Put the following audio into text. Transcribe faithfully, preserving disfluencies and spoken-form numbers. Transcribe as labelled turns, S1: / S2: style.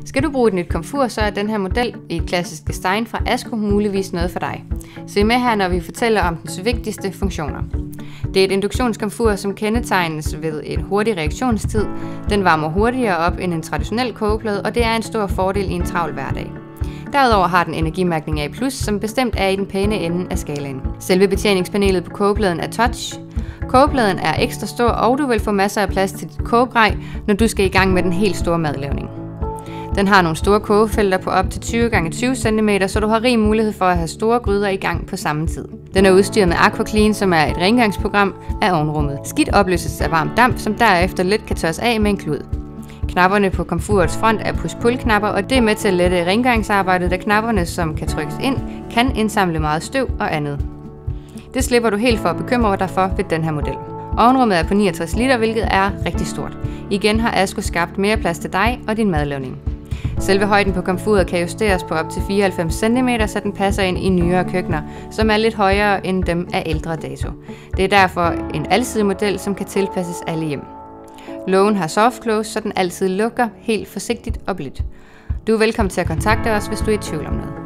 S1: Skal du bruge et nyt komfur, så er den her model i et klassisk design fra Asko muligvis noget for dig. Se med her, når vi fortæller om dens vigtigste funktioner. Det er et induktionskomfur, som kendetegnes ved en hurtig reaktionstid. Den varmer hurtigere op end en traditionel kogeplade, og det er en stor fordel i en travl hverdag. Derudover har den energimærkning A plus, som bestemt er i den pæne ende af skalaen. Selve betjeningspanelet på kogepladen er touch. Kogepladen er ekstra stor, og du vil få masser af plads til dit kogegrej, når du skal i gang med den helt store madlavning. Den har nogle store kogefelter på op til tyve gange tyve centimeter, så du har rig mulighed for at have store gryder i gang på samme tid. Den er udstyret med AquaClean, som er et rengøringsprogram af ovnrummet. Skidt opløses af varm damp, som derefter let kan tørres af med en klud. Knapperne på komfurets front er push-pull-knapper, og det er med til at lette rengøringsarbejdet, da knapperne, som kan trykkes ind, kan indsamle meget støv og andet. Det slipper du helt for at bekymre dig for ved den her model. Ovnrummet er på niogtres liter, hvilket er rigtig stort. Igen har Asko skabt mere plads til dig og din madlavning. Selve højden på komfuret kan justeres på op til fireoghalvfems centimeter, så den passer ind i nyere køkkener, som er lidt højere end dem af ældre dato. Det er derfor en alsidig model, som kan tilpasses alle hjem. Lågen har soft close, så den altid lukker helt forsigtigt og blidt. Du er velkommen til at kontakte os, hvis du er i tvivl om noget.